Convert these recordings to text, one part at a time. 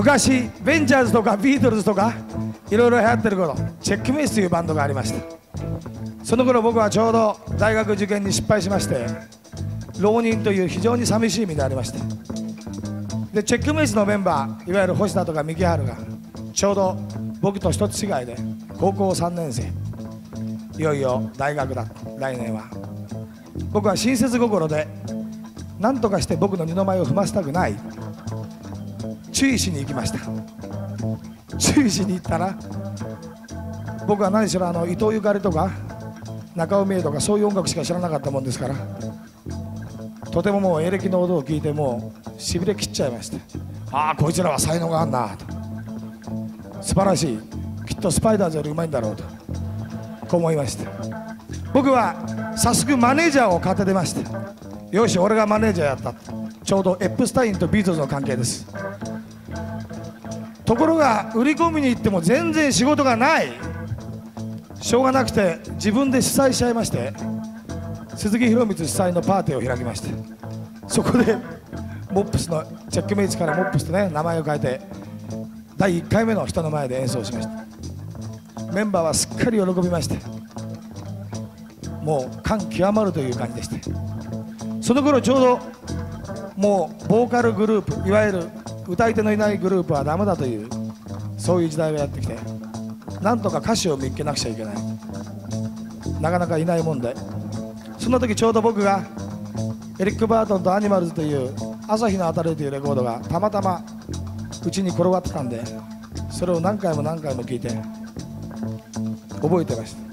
昔ベンチャーズとかビートルズとかいろいろ流行ってる頃、チェックメイスというバンドがありました。その頃僕はちょうど大学受験に失敗しまして、浪人という非常に寂しい身でありまして、でチェックメイスのメンバー、いわゆる星田とか三木春がちょうど僕と一つ違いで高校3年生、いよいよ大学だ、来年は。僕は親切心で何とかして僕の二の舞を踏ませたくない、注意しに行きました。注意しに行ったら、僕は何しろ伊藤ゆかりとか中尾美恵とかそういう音楽しか知らなかったもんですから、とてももうエレキの音を聞いてもうしびれ切っちゃいまして、ああこいつらは才能があんなと、素晴らしい、きっとスパイダーズよりうまいんだろうとこう思いまして、僕は早速マネージャーを買って出まして、よし俺がマネージャーやった。ちょうどエップスタインとビートルズの関係です。ところが売り込みに行っても全然仕事がない。しょうがなくて自分で主催しちゃいまして、鈴木宏光主催のパーティーを開きまして、そこでモップスのチェックメイツからモップスとね名前を変えて第1回目の人の前で演奏しました。メンバーはすっかり喜びまして、もう感極まるという感じでして、その頃ちょうどもうボーカルグループ、いわゆる歌い手のいないグループはダメだという、そういう時代がやってきて、なんとか歌手を見つけなくちゃいけない、なかなかいないもんで、そんな時ちょうど僕がエリック・バートンとアニマルズという朝日の当たりというレコードがたまたまうちに転がってたんで、それを何回も何回も聴いて覚えてました。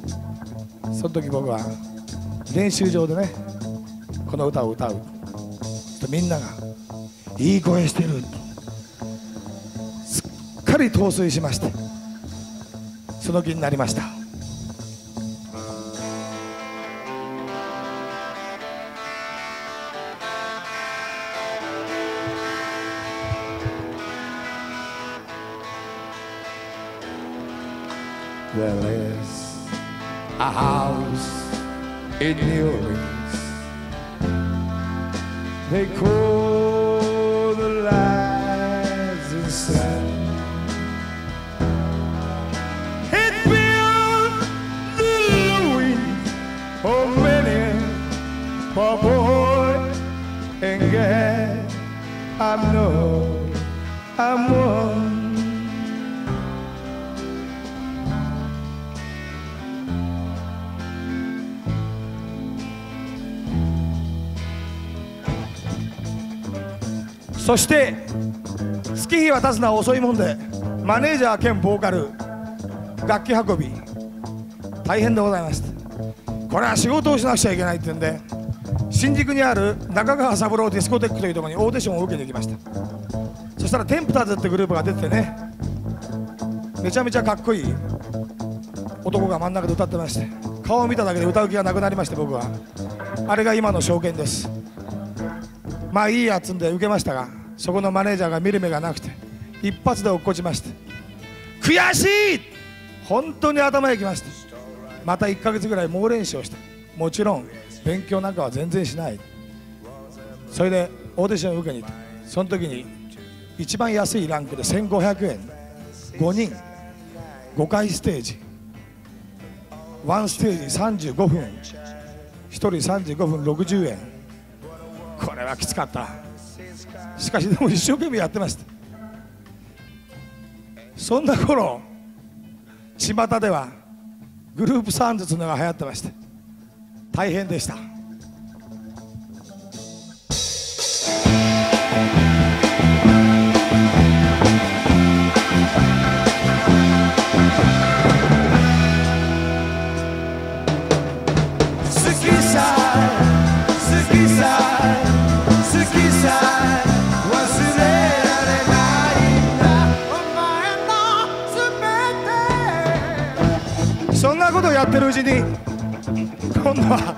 その時僕は練習場でねこの歌を歌うと、みんながいい声してる、すっかり陶酔しまして、その気になりました。There is a house in New Orleans they call the rising sun. It built the ruin of many poor boy and girl. I know I'm one.そして月日は経つのは遅いもんで、マネージャー兼ボーカル、楽器運び大変でございました。これは仕事をしなくちゃいけないって言うんで、新宿にある中川三郎ディスコテックというところにオーディションを受けに行きました。そしたらテンプターズってグループが出ててね、めちゃめちゃかっこいい男が真ん中で歌ってまして、顔を見ただけで歌う気がなくなりまして、僕はあれが今の証券です。まあいいやっつんで受けましたが、そこのマネージャーが見る目がなくて一発で落っこちまして、悔しい、本当に頭へきました。また1ヶ月ぐらい猛練習をして、もちろん勉強なんかは全然しない。それでオーディションを受けに行って、その時に一番安いランクで1500円、5人5回ステージ、1ステージ35分、1人35分60円、これはきつかった。しかしでも一生懸命やってました。そんな頃巷ではグループサウンズというのが流行ってまして、大変でした。そんなことをやってるうちに、今度は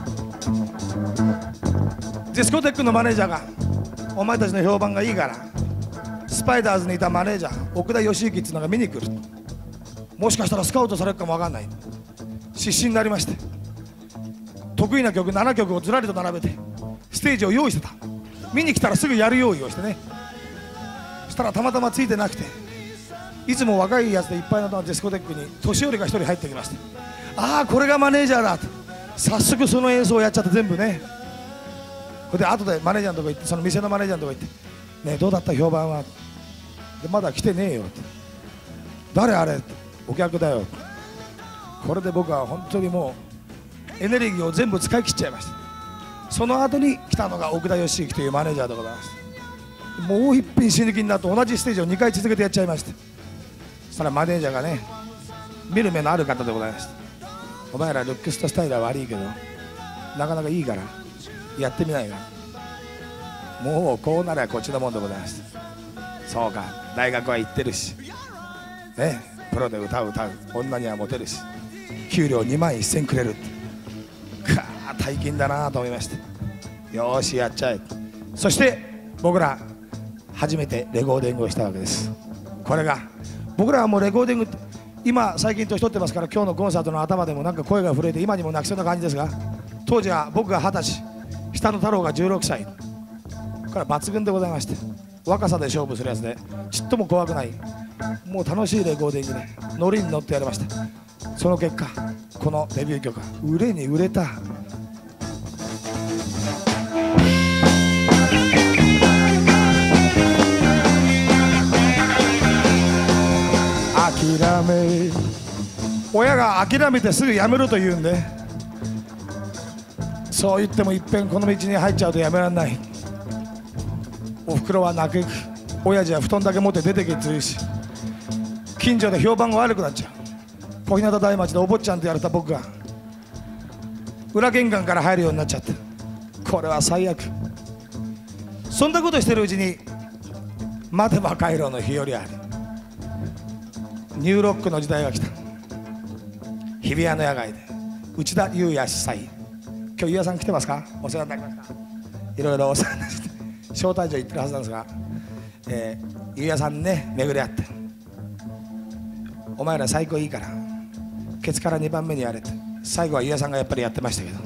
ディスコテックのマネージャーが、お前たちの評判がいいからスパイダーズにいたマネージャー奥田義行っていうのが見に来る、もしかしたらスカウトされるかも分かんない、失神になりまして、得意な曲7曲をずらりと並べてステージを用意してた。見に来たらすぐやる用意をしてね、 したらたまたまついてなくて、いつも若いやつでいっぱいのディスコテックに年寄りが1人入ってきました。ああこれがマネージャーだと、早速その演奏をやっちゃって全部ね。それで後でマネージャーのとこ行って、その店のマネージャーのとこ行って「ねえどうだった評判は」でまだ来てねえよって、誰あれって、お客だよ。これで僕は本当にもうエネルギーを全部使い切っちゃいました。その後に来たのが奥田義行というマネージャーでございます。もう一品死ぬ気になって同じステージを2回続けてやっちゃいました。そしたらマネージャーがね、見る目のある方でございました。お前らルックスとスタイルは悪いけどなかなかいいからやってみないか。もうこうならこっちのもんでございます。そうか、大学は行ってるしね、プロで歌う女にはモテるし給料2万1000くれるって、かあ大金だなと思いまして、よーしやっちゃえ。そして僕ら初めてレコーディングをしたわけです。これが僕らはもうレコーディングって今最近年取ってますから、今日のコンサートの頭でもなんか声が震えて今にも泣きそうな感じですが、当時は僕が20歳、下の太郎が16歳、これは抜群でございまして、若さで勝負するやつでちっとも怖くない、もう楽しいレコーディングでノリに乗ってやりました。その結果このデビュー曲売れに売れた。諦め、親が諦めてすぐやめろと言うんで、そう言ってもいっぺんこの道に入っちゃうとやめられない。おふくろは泣く、親父は布団だけ持って出てけって言うし、近所で評判が悪くなっちゃう。小日向大町でお坊ちゃんとやれた僕が裏玄関から入るようになっちゃって、これは最悪。そんなことしてるうちに待てば帰ろうの日よりあるニューロックの時代が来た。日比谷の野外で内田裕也主催、今日裕也さん来てますか？お世話になりました。いろいろお世話になって招待状行ってるはずなんですが、裕也さんね巡り合って、お前ら最高いいからケツから2番目にやれって、最後は裕也さんがやっぱりやってましたけど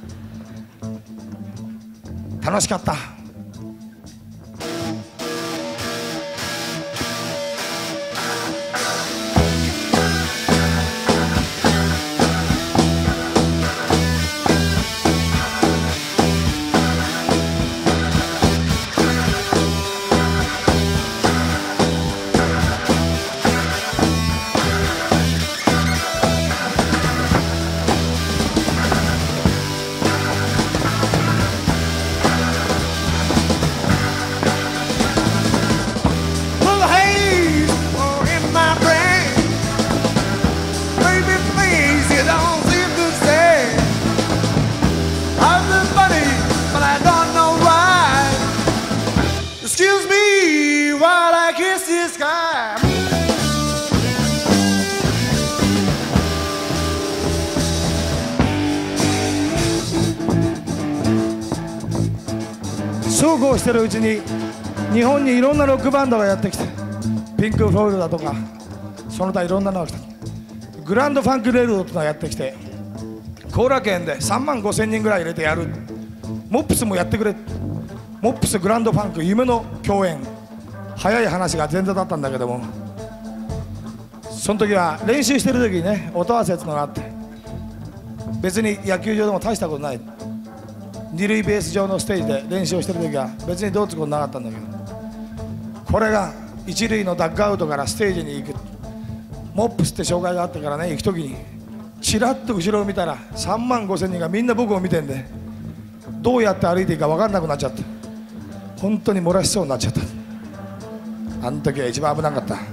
楽しかった。Excuse me while I kiss the sky. そうこうしてるうちに日本にいろんなロックバンドがやってきて、ピンク・フロイドだとかその他いろんなのが来た。グランドファンク・レールドってのがやってきて、後楽園で3万5千人ぐらい入れてやる。モップスもやってくれ。モップスグランドファンク夢の共演、早い話が前座だったんだけども、その時は練習してる時にね音合わせってのがあって、別に野球場でも大したことない、二塁ベース上のステージで練習をしてる時は別にどうってことなかったんだけど、これが一塁のダッグアウトからステージに行く、モップスって紹介があったからね、行く時にちらっと後ろを見たら3万5千人がみんな僕を見てんで、どうやって歩いていいか分かんなくなっちゃって、本当に漏らしそうになっちゃった。あの時は一番危なかった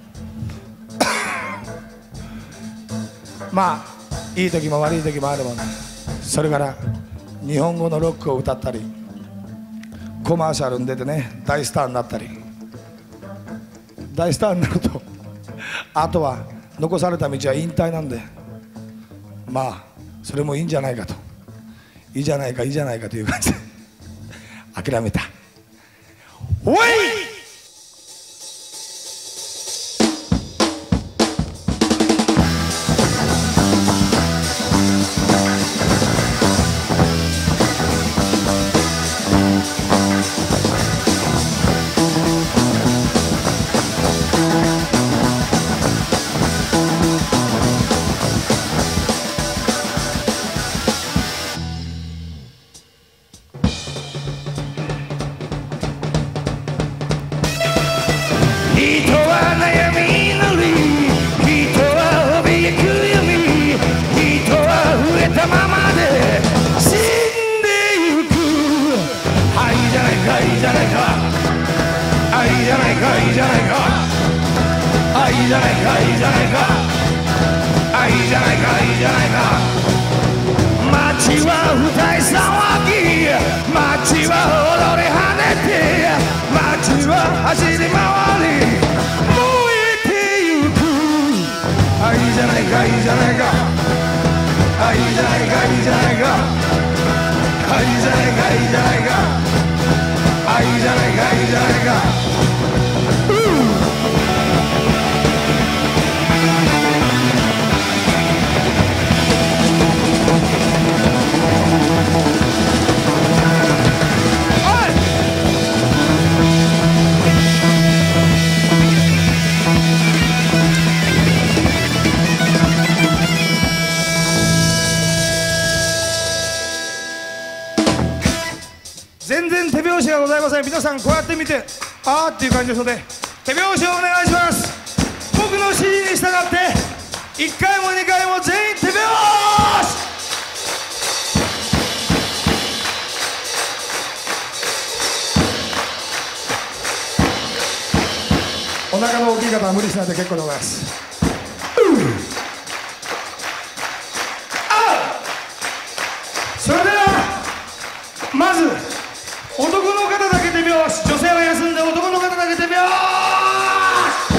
まあいい時も悪い時もあるもんね。それから日本語のロックを歌ったり、コマーシャルに出てね大スターになったり、大スターになるとあとは残された道は引退なんで、まあそれもいいんじゃないかと、いいじゃないかいいじゃないかという感じで諦めた。おいじゃないかいいじゃないかあいいじゃないかいいじゃないか街は歌い騒ぎ街は踊り跳ねて街は走り回り燃えてゆくあいいじゃないかいいじゃないかあいいじゃないかいいじゃないかあいいじゃないかいいじゃないかあいいじゃないかいいじゃないか全然手拍子がございません。皆さんこうやって見てあーっていう感じですので手拍子をお願いします。僕の指示に従って1回も2回も全員手拍子。お腹の大きい方は無理しないで結構でございます。それではまず男の方だけ手拍子、女性は休んで男の方だけ手拍子。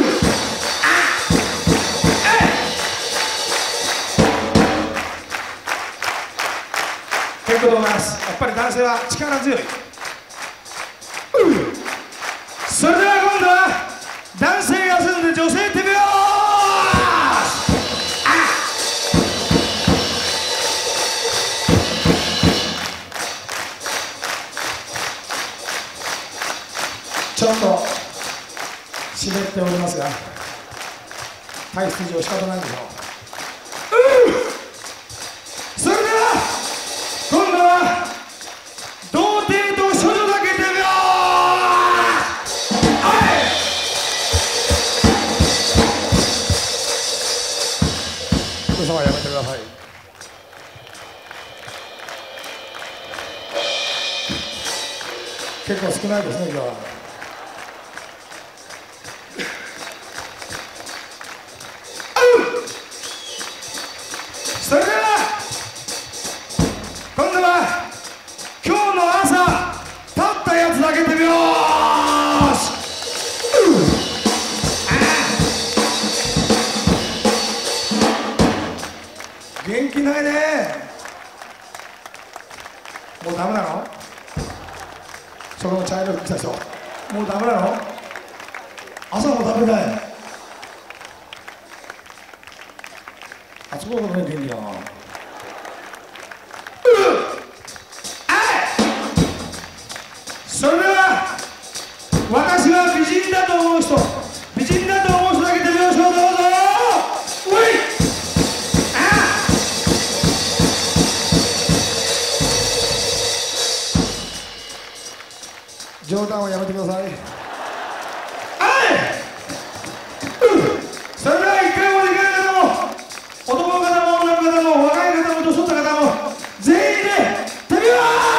結構でございます。やっぱり男性は力強い。それでは今度は男性休んで女性手拍子。ちょっと湿っておりますが体質上仕方ないんでしょう。それでは今度は童貞と処女だけ手拍子。お父様はやめてください。結構少ないですね今日は。それでは今度は今日の朝立ったやつだけ手拍子。元気ないね。もうダメなの？その茶色く来た人もうダメなの？朝もダメかい。あそこがね元気だな。それでは私が美人だと思う人、美人だと思う人だけ手拍子をどうぞ。おい冗談をやめてください。それでは1回も2回も男の方も女の方も若い方も年取った方も全員で手拍子。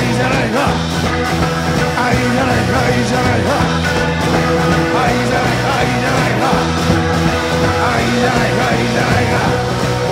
愛じゃないか愛じゃないか愛じゃないか愛じゃないか愛じゃないか愛じゃないか愛じゃないか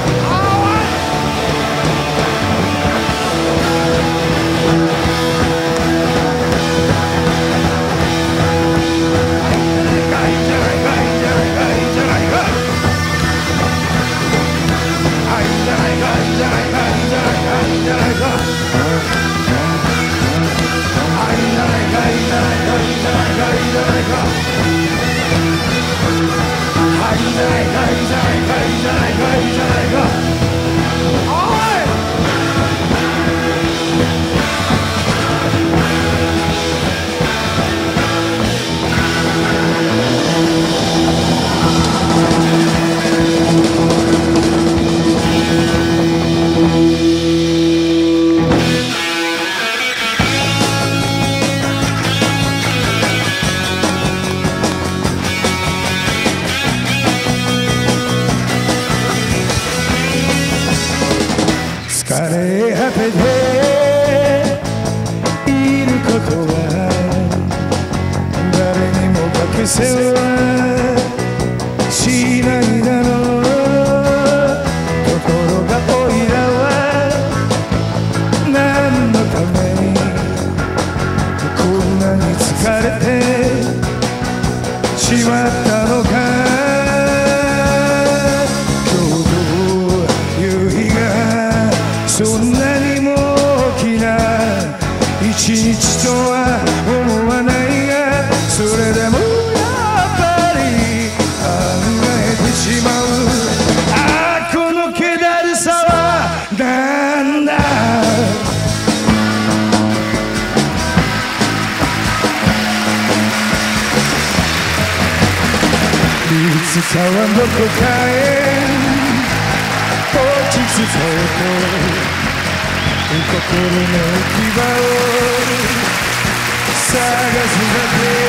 疲れ果てていることは誰にも隠せはしないだろうところがおいらは何のためにこんなに疲れてしまったのかそんなにも大きな一日とは思わないがそれでもやっぱり考えてしまうああこの気だるさはなんだいつかはどこかへ落ち着そうと心の牙を探すだけ